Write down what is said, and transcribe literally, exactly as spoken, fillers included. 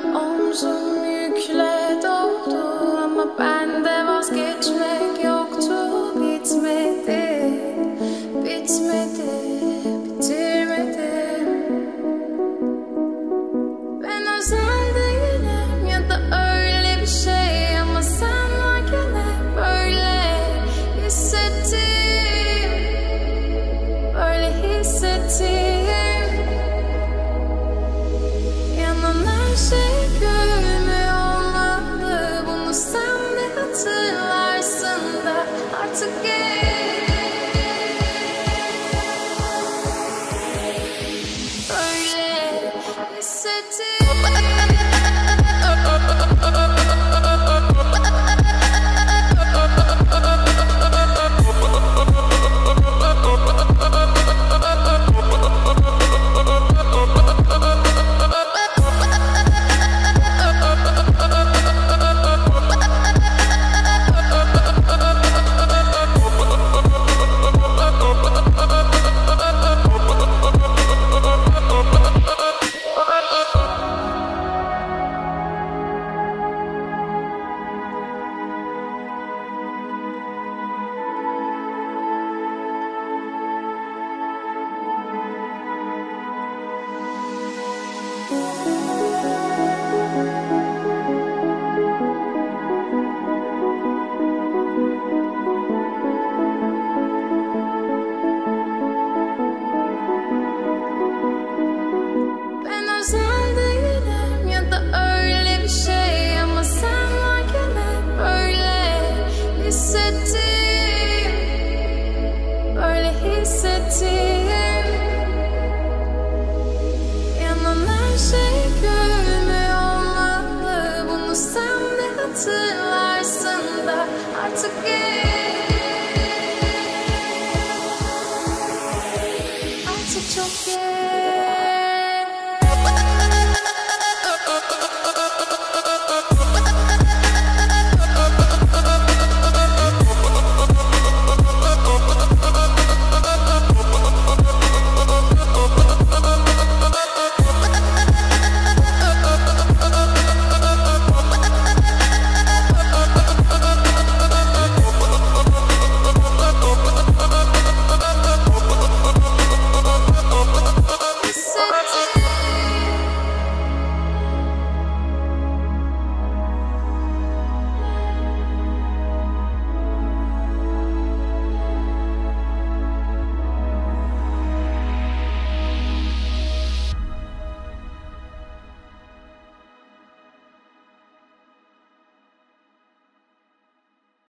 Omzum yükle doldu ama bende vazgeçmek yoktu. Bitmedi, bitmedi, bitirmedim. Ben özel değilim ya da öyle bir şey, ama sen varken hep böyle hissettim, böyle hissettim. Yanan her şey gülmüyor olmalı, bunu sen de hatırlarsın da artık geç. Böyle hissettim.